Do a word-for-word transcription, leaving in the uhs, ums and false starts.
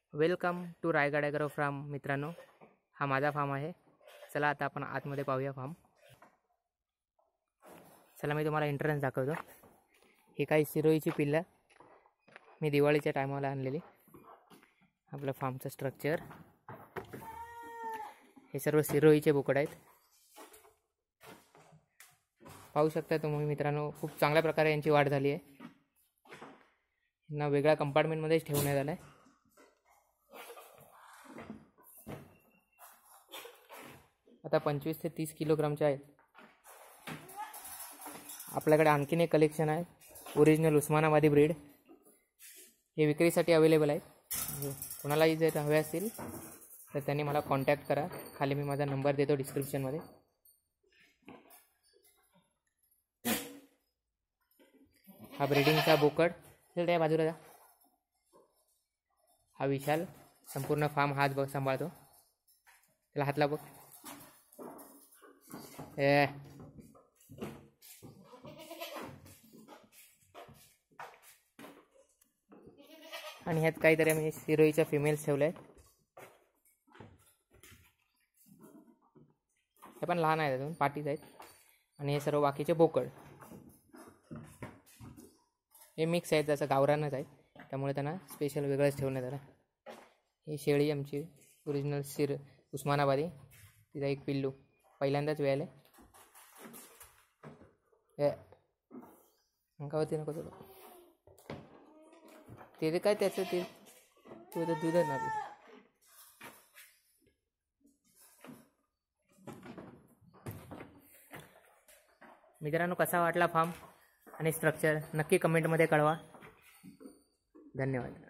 Welcome to Raigad agro farm. मित्रांनो, हा माझा फार्म आहे. चला आता आपण आतमध्ये पाहूया फार्म. चला मी तुम्हाला एंट्रन्स दाखवतो. ही काही सिरोईची पिल्लं मी दिवाळीच्या टायमाला आणलेली. आपलं फार्मचं स्ट्रक्चर हे सर्व सिरोईचे बोकड आहेत. पाहू शकता तुम्ही मित्रांनो, खूप चांगल्या प्रकारे यांची वाढ झाली आहे. यांना वेगळ्या कंपार्टमेंटमध्येच ठेवण्यात आलं आहे. आता पंचवीस ते तीस किलोग्रामचे आहेत. आपल्याकडे आणखीन एक कलेक्शन आहे, ओरिजिनल उस्मानाबादी ब्रीड. हे विक्रीसाठी अवेलेबल आहेत. कोणालाही जर हवे असतील तर त्यांनी मला कॉन्टॅक्ट करा. खाली मी माझा नंबर देतो डिस्क्रिप्शनमध्ये. हा ब्रीडिंगचा बोकड त्या बाजूला जा. हा विशाल संपूर्ण फार्म हात बघ सांभाळतो. त्याला हातला बघ. ए आणि ह्यात काहीतरी आम्ही सिरोईच्या फिमेल्स ठेवल्या आहेत. हे पण लहान आहेत, अजून पाटीच आहेत. आणि हे सर्व बाकीचे बोकड हे मिक्स आहेत, जसं गावरानच आहेत, त्यामुळे त्यांना स्पेशल वेगळंच ठेवण्यात आलं. ही शेळी आमची ओरिजिनल सिर उस्मानाबादी. तिचा एक पिल्लू पहिल्यांदाच वेळेला हे अंगावरती नको तुला. ते काय त्याचं ते तू तर दूध ना. मित्रांनो, कसा वाटला फार्म आणि स्ट्रक्चर नक्की कमेंटमध्ये कळवा. धन्यवाद.